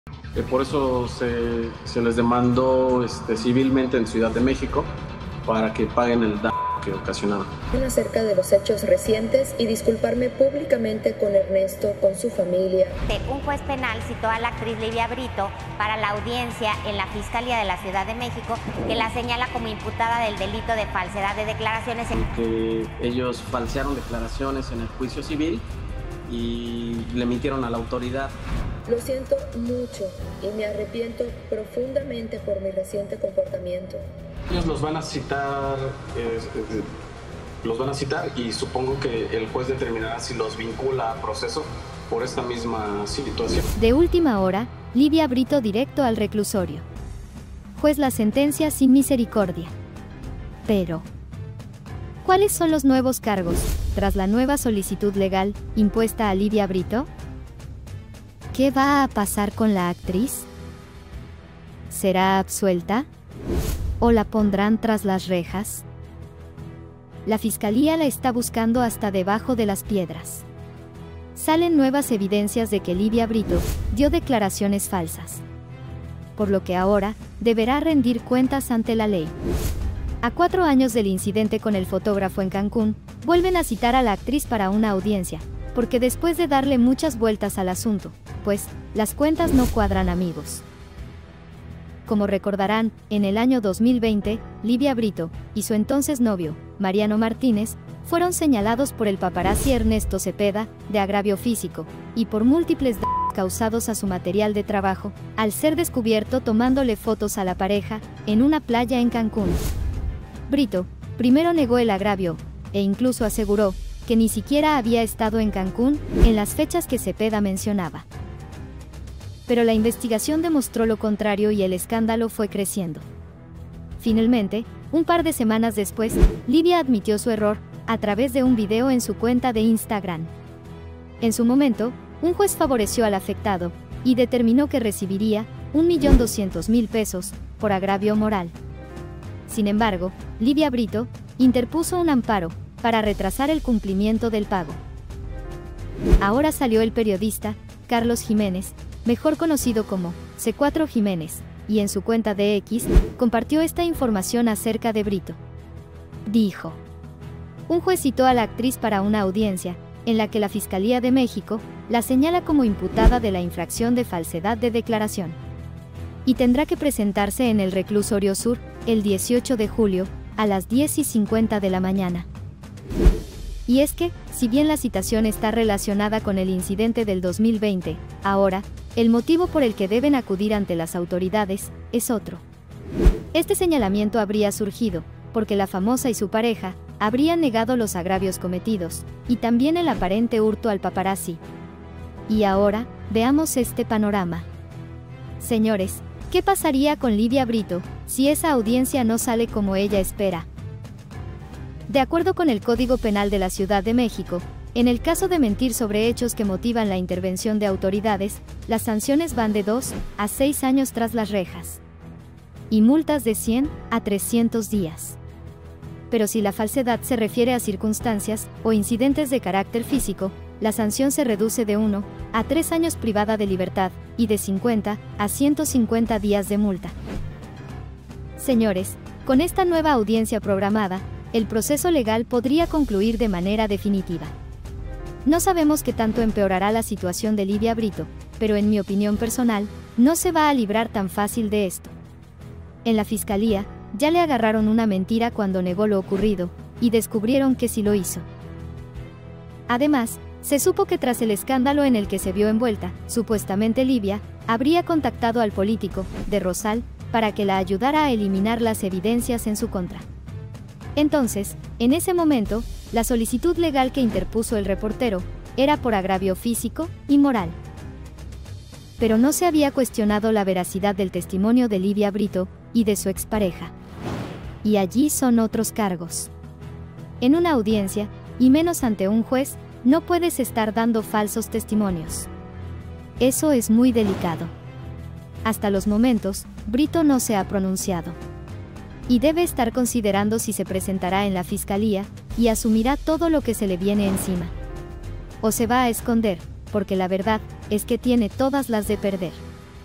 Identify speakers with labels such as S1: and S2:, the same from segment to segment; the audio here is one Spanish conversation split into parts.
S1: Por eso se les demandó civilmente en Ciudad de México para que paguen el daño que ocasionaron.
S2: Acerca de los hechos recientes y disculparme públicamente con Ernesto, con su familia.
S3: Un juez penal citó a la actriz Livia Brito para la audiencia en la Fiscalía de la Ciudad de México, que la señala como imputada del delito de falsedad de declaraciones.
S1: Que ellos falsearon declaraciones en el juicio civil y le mintieron a la autoridad.
S2: Lo siento mucho y me arrepiento profundamente por mi reciente comportamiento.
S1: Ellos los van a citar y supongo que el juez determinará si los vincula a proceso por esta misma situación.
S4: De última hora, Livia Brito directo al reclusorio. Juez la sentencia sin misericordia. Pero, ¿cuáles son los nuevos cargos tras la nueva solicitud legal impuesta a Livia Brito? ¿Qué va a pasar con la actriz? ¿Será absuelta? ¿O la pondrán tras las rejas? La fiscalía la está buscando hasta debajo de las piedras. Salen nuevas evidencias de que Livia Brito dio declaraciones falsas, por lo que ahora deberá rendir cuentas ante la ley. A 4 años del incidente con el fotógrafo en Cancún, vuelven a citar a la actriz para una audiencia, porque después de darle muchas vueltas al asunto, pues, las cuentas no cuadran, amigos. Como recordarán, en el año 2020, Livia Brito y su entonces novio, Mariano Martínez, fueron señalados por el paparazzi Ernesto Cepeda de agravio físico y por múltiples daños causados a su material de trabajo, al ser descubierto tomándole fotos a la pareja en una playa en Cancún. Brito primero negó el agravio e incluso aseguró que ni siquiera había estado en Cancún en las fechas que Cepeda mencionaba. Pero la investigación demostró lo contrario y el escándalo fue creciendo. Finalmente, un par de semanas después, Livia admitió su error a través de un video en su cuenta de Instagram. En su momento, un juez favoreció al afectado y determinó que recibiría 1.200.000 pesos por agravio moral. Sin embargo, Livia Brito interpuso un amparo para retrasar el cumplimiento del pago. Ahora salió el periodista Carlos Jiménez, mejor conocido como C4 Jiménez, y en su cuenta de X compartió esta información acerca de Brito. Dijo: un juez citó a la actriz para una audiencia, en la que la Fiscalía de México la señala como imputada de la infracción de falsedad de declaración. Y tendrá que presentarse en el Reclusorio Sur, el 18 de julio, a las 10:50 de la mañana. Y es que, si bien la citación está relacionada con el incidente del 2020, ahora, el motivo por el que deben acudir ante las autoridades es otro. Este señalamiento habría surgido porque la famosa y su pareja habrían negado los agravios cometidos, y también el aparente hurto al paparazzi. Y ahora, veamos este panorama. Señores, ¿qué pasaría con Livia Brito si esa audiencia no sale como ella espera? De acuerdo con el Código Penal de la Ciudad de México, en el caso de mentir sobre hechos que motivan la intervención de autoridades, las sanciones van de 2 a 6 años tras las rejas y multas de 100 a 300 días. Pero si la falsedad se refiere a circunstancias o incidentes de carácter físico, la sanción se reduce de 1 a 3 años privada de libertad y de 50 a 150 días de multa. Señores, con esta nueva audiencia programada, el proceso legal podría concluir de manera definitiva. No sabemos qué tanto empeorará la situación de Livia Brito, pero en mi opinión personal, no se va a librar tan fácil de esto. En la fiscalía, ya le agarraron una mentira cuando negó lo ocurrido, y descubrieron que sí lo hizo. Además, se supo que tras el escándalo en el que se vio envuelta, supuestamente Livia habría contactado al político, de Rosal, para que la ayudara a eliminar las evidencias en su contra. Entonces, en ese momento, la solicitud legal que interpuso el reportero era por agravio físico y moral. Pero no se había cuestionado la veracidad del testimonio de Livia Brito y de su expareja. Y allí son otros cargos. En una audiencia, y menos ante un juez, no puedes estar dando falsos testimonios. Eso es muy delicado. Hasta los momentos, Brito no se ha pronunciado. Y debe estar considerando si se presentará en la fiscalía y asumirá todo lo que se le viene encima. O se va a esconder, porque la verdad es que tiene todas las de perder.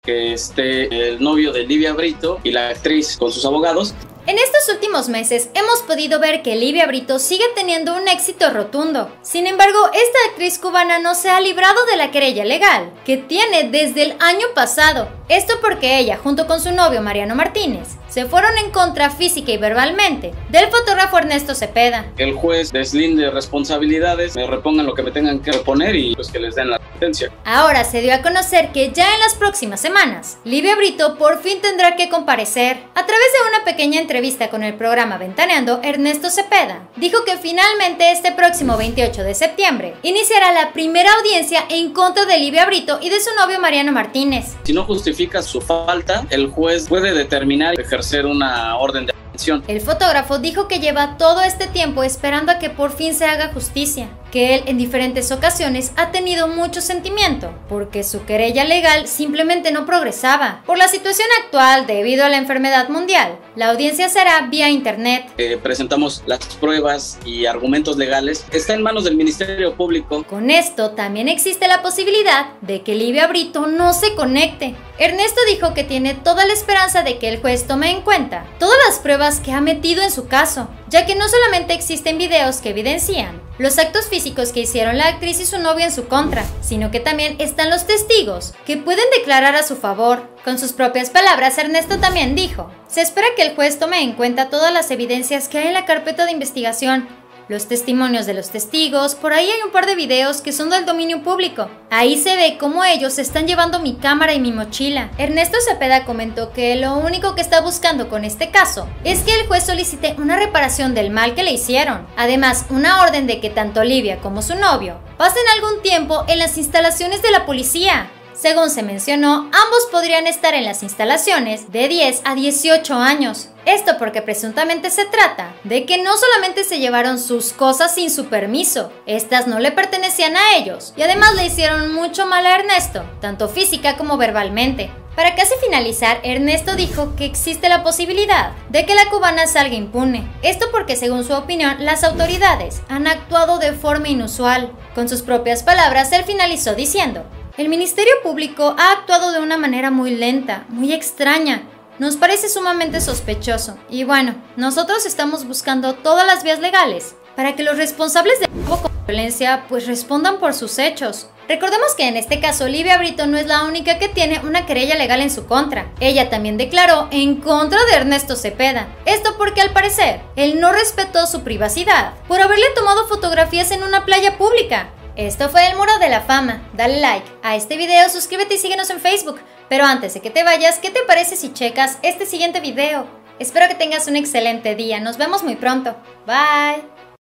S1: que esté el novio de Livia Brito y la actriz con sus abogados.
S5: En estos últimos meses hemos podido ver que Livia Brito sigue teniendo un éxito rotundo. Sin embargo, esta actriz cubana no se ha librado de la querella legal que tiene desde el año pasado. Esto porque ella, junto con su novio Mariano Martínez, se fueron en contra física y verbalmente del fotógrafo Ernesto Cepeda.
S1: El juez deslinde responsabilidades, me repongan lo que me tengan que reponer y pues que les den la sentencia.
S5: Ahora se dio a conocer que ya en las próximas semanas, Livia Brito por fin tendrá que comparecer. A través de una pequeña entrevista con el programa Ventaneando, Ernesto Cepeda dijo que finalmente este próximo 28 de septiembre iniciará la primera audiencia en contra de Livia Brito y de su novio Mariano Martínez.
S1: Si no justifica su falta, el juez puede determinar ejercer una orden de aprehensión.
S5: El fotógrafo dijo que lleva todo este tiempo esperando a que por fin se haga justicia, que él en diferentes ocasiones ha tenido mucho sentimiento, porque su querella legal simplemente no progresaba. Por la situación actual, debido a la enfermedad mundial, la audiencia será vía internet.
S1: Presentamos las pruebas y argumentos legales. Está en manos del Ministerio Público.
S5: Con esto también existe la posibilidad de que Livia Brito no se conecte. Ernesto dijo que tiene toda la esperanza de que el juez tome en cuenta todas las pruebas que ha metido en su caso, ya que no solamente existen videos que evidencian los actos físicos que hicieron la actriz y su novio en su contra, sino que también están los testigos que pueden declarar a su favor. Con sus propias palabras, Ernesto también dijo: se espera que el juez tome en cuenta todas las evidencias que hay en la carpeta de investigación, los testimonios de los testigos. Por ahí hay un par de videos que son del dominio público. Ahí se ve cómo ellos están llevando mi cámara y mi mochila. Ernesto Cepeda comentó que lo único que está buscando con este caso es que el juez solicite una reparación del mal que le hicieron. Además, una orden de que tanto Livia como su novio pasen algún tiempo en las instalaciones de la policía. Según se mencionó, ambos podrían estar en las instalaciones de 10 a 18 años. Esto porque presuntamente se trata de que no solamente se llevaron sus cosas sin su permiso, estas no le pertenecían a ellos, y además le hicieron mucho mal a Ernesto, tanto física como verbalmente. Para casi finalizar, Ernesto dijo que existe la posibilidad de que la cubana salga impune. Esto porque, según su opinión, las autoridades han actuado de forma inusual. Con sus propias palabras, él finalizó diciendo: el Ministerio Público ha actuado de una manera muy lenta, muy extraña. Nos parece sumamente sospechoso. Y bueno, nosotros estamos buscando todas las vías legales para que los responsables del robo con violencia pues respondan por sus hechos. Recordemos que en este caso Livia Brito no es la única que tiene una querella legal en su contra. Ella también declaró en contra de Ernesto Cepeda. Esto porque al parecer él no respetó su privacidad por haberle tomado fotografías en una playa pública. Esto fue el Muro de la Fama. Dale like a este video, suscríbete y síguenos en Facebook. Pero antes de que te vayas, ¿qué te parece si checas este siguiente video? Espero que tengas un excelente día. Nos vemos muy pronto. Bye.